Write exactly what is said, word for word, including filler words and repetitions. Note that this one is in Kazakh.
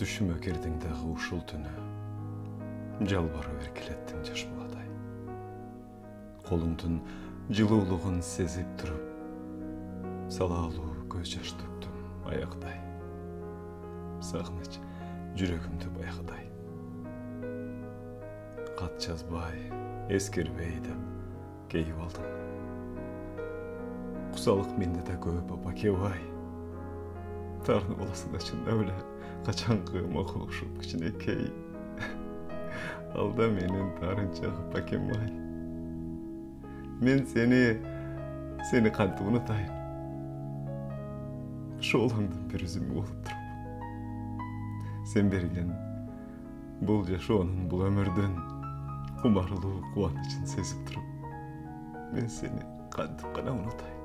Düşüme kirdin dağı uşul tünü, жалбарып эркелеттің жаш буладай. Қолыңдың жылуулығын сезіп тұрып, салалуу көз жаш төктүм аяқтай. Сағыныч жүрегімді байқадай. Қат жазбай, ескербей деп кейіп алдым. Құсалық менде де көп апа кебай. Тарны боласында шында біле, қачанғы мақы ұшып кішіне кей. Алда менің тарынчағы пакемай. Мен сені, сені қанты ұнатайын. Шолаңдың бір үзімі болып тұрып. Сен берген бұл жашуанын бұл өмірдің құмарлығы қуанышын сезіп тұрып. Мен сені қантып қана ұнатайын.